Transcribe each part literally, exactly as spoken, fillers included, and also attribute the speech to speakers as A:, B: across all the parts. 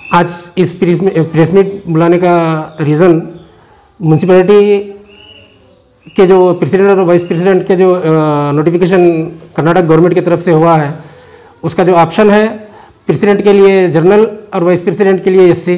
A: आज इस press meet बुलाने का रीज़न म्यूनसिपैलिटी के जो प्रेसिडेंट और वाइस प्रेसिडेंट के जो नोटिफिकेशन कर्नाटक गवर्नमेंट की तरफ से हुआ है, उसका जो ऑप्शन है प्रेसिडेंट के लिए जनरल और वाइस प्रेसिडेंट के लिए एससी।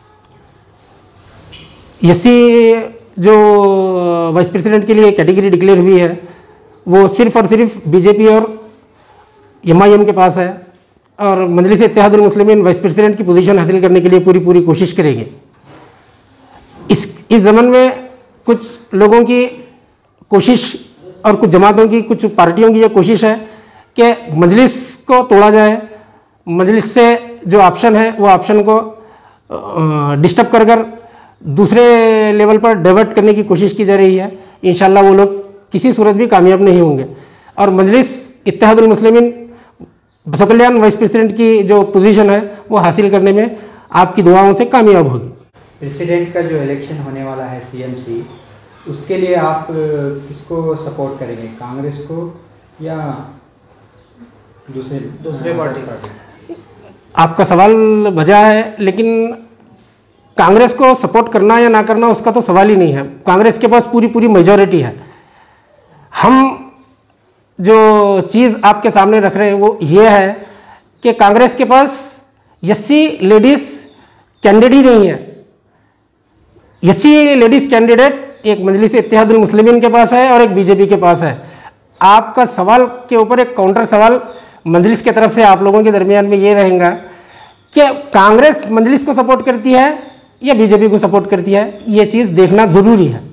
A: एससी जो वाइस प्रेसिडेंट के लिए कैटेगरी डिक्लेयर हुई है वो सिर्फ और सिर्फ बीजेपी और एमआईएम के पास है, और मजलिस इत्तेहादुल मुस्लिमीन वाइस प्रेसिडेंट की पोजीशन हासिल करने के लिए पूरी पूरी कोशिश करेगी। इस इस ज़मन में कुछ लोगों की कोशिश और कुछ जमातों की, कुछ पार्टियों की ये कोशिश है कि मजलिस को तोड़ा जाए, मजलिस से जो ऑप्शन है वो ऑप्शन को डिस्टर्ब कर कर दूसरे लेवल पर डाइवर्ट करने की कोशिश की जा रही है। इंशाल्लाह वो लोग किसी सूरत भी कामयाब नहीं होंगे और मजलिस इत्तेहादुल मुस्लिमीन बसकल्याण वाइस प्रेसिडेंट की जो पोजीशन है वो हासिल करने में आपकी दुआओं से कामयाब होगी।
B: प्रेसिडेंट का जो इलेक्शन होने वाला है सीएमसी, उसके लिए आप किसको सपोर्ट करेंगे, कांग्रेस को या दूसरे दूसरे पार्टी का?
A: आपका सवाल वजह है, लेकिन कांग्रेस को सपोर्ट करना या ना करना उसका तो सवाल ही नहीं है। कांग्रेस के पास पूरी पूरी मेजॉरिटी है। हम जो चीज़ आपके सामने रख रहे हैं वो ये है कि कांग्रेस के पास एससी लेडीज़ कैंडिडेट नहीं है। एससी लेडीज़ कैंडिडेट एक मजलिस इत्तेहादुल मुस्लिमीन के पास है और एक बीजेपी के पास है। आपका सवाल के ऊपर एक काउंटर सवाल मजलिस की तरफ से आप लोगों के दरमियान में ये रहेगा कि कांग्रेस मजलिस को सपोर्ट करती है या बीजेपी को सपोर्ट करती है, ये चीज़ देखना ज़रूरी है।